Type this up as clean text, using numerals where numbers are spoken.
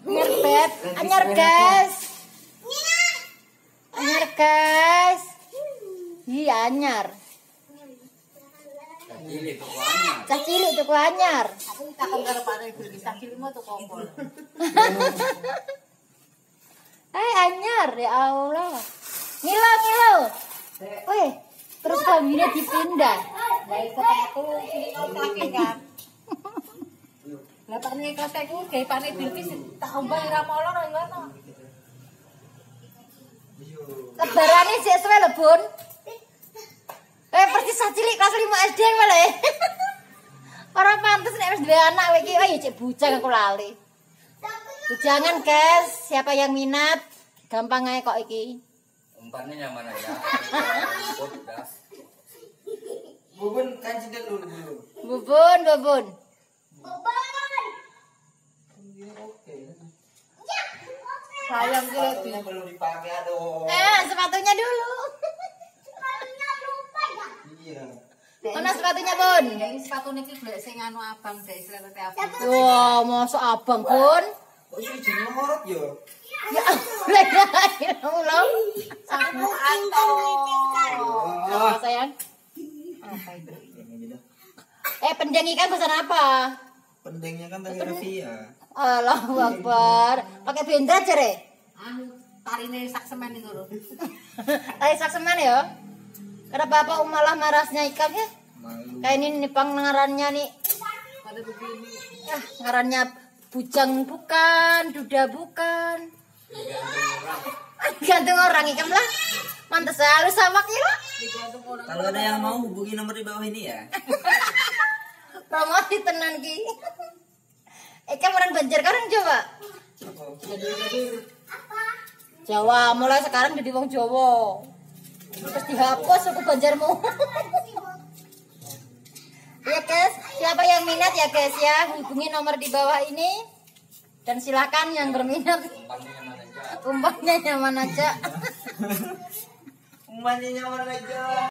Anyar beb, anyar guys. Anyar guys. Iya anyar. Cah cilik tuku anyar. Aku takon karo Pak Rebul cah cilik mau tuku apa? Anyar ya Allah. Ngilo. Weh, terus kambingnya dipindah. Lah iku aku cilik lagi kan. Lah tak nek kelas aku gawe Pak Rebul ki tak ombah ora molor ya ngono. Lebarane sik suwe lho, Bun. Persis cilik kelas 5 SD malah. Ora pantes nek wis duwe anak kowe iki. Oh ya cek bujang aku lali. Bujangan, guys. Siapa yang minat? Gampang aja kok iki. Umpannya nyaman aja. Bubun kan cinta dulu. Bubun. Oke. Sayang ki Sepatunya belum dipakai aduh. Sepatunya dulu. Iya. Mana sepatunya, Bun? Ya iki sepatu niki golek sing anu abang dek slewete abang. Wah, mosok abang, Bun. Kok iki jeneng ngorot yo? Ya Allah. Sapu anto. Apa sayang? Apa itu? Pendeng ikan pesan apa? Pendengnya kan tadi Rafia. Allahu Akbar. Pakai bendera jere. Anu tarine saksemen iku lho. Tadi sakseman ya. Kenapa Bapak malah marasnya ikan ya? Malu. Kayak ini ngarannya nih. Pada begini. Ngarannya bujang bukan, duda bukan. Gantung orang ikan lah. Mantas halus sama kira. Digantung orang. Kalau ada yang mau hubungi nomor di bawah ini ya. Promosi tenan ki. Ikan orang Banjar karang coba. Jawa, mulai sekarang jadi wong Jawa. Terus dihapus suku Banjarmu. Ya guys, siapa yang minat ya guys ya, hubungi nomor di bawah ini. Dan silakan yang berminat. Umpannya nyaman aja. Umpannya nyaman aja.